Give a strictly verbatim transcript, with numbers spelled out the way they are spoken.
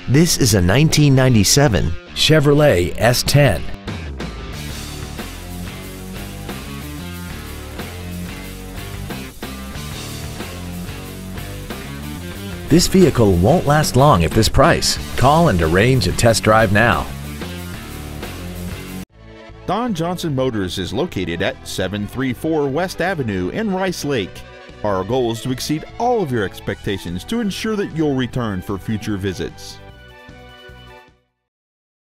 This is a nineteen ninety-seven Chevrolet S ten. This vehicle won't last long at this price. Call and arrange a test drive now. Don Johnson Motors is located at seven thirty-four West Avenue in Rice Lake. Our goal is to exceed all of your expectations to ensure that you'll return for future visits.